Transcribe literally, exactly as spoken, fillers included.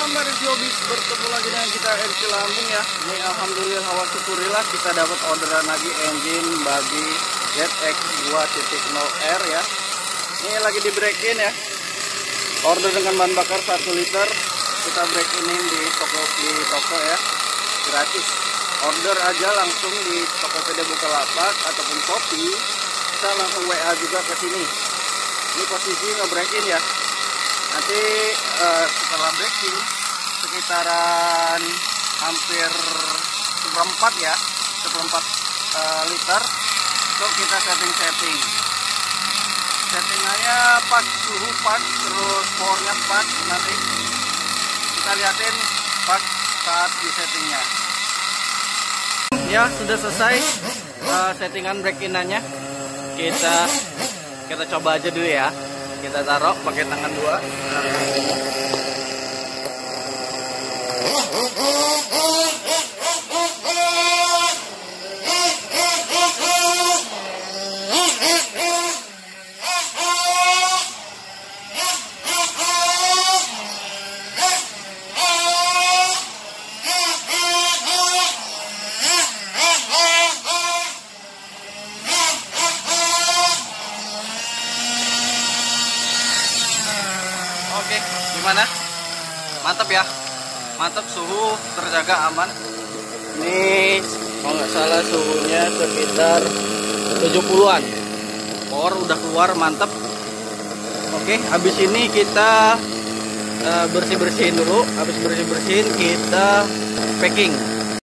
Mari Jobis, bertemu lagi dengan kita R C Lambung ya. Ini alhamdulillah wa syukurillah kita dapat orderan lagi engine bagi Z X dua titik nol R ya. Ini lagi di break in ya. Order dengan bahan bakar satu liter. Kita break in di toko di toko ya. Gratis. Order aja langsung di Tokopedia Bukalapak ataupun Shopee. Kita langsung W A juga ke sini. Ini posisi nge-break in ya. Nanti uh, setelah breaking sekitaran hampir seperempat ya, seperempat uh, liter, itu kita setting-setting. Settingannya pas, suhu pas, terus powernya pas. Nanti kita liatin pas saat di settingnya. Ya sudah selesai uh, settingan break-inannya. Kita kita coba aja dulu ya. Kita taruh pakai tangan dua. Oke, gimana? Mantap ya, mantap, suhu terjaga aman. Ini kalau nggak salah suhunya sekitar tujuh puluhan. Power udah keluar, mantap. Oke, habis ini kita uh, bersih-bersihin dulu. Habis bersih-bersihin kita packing.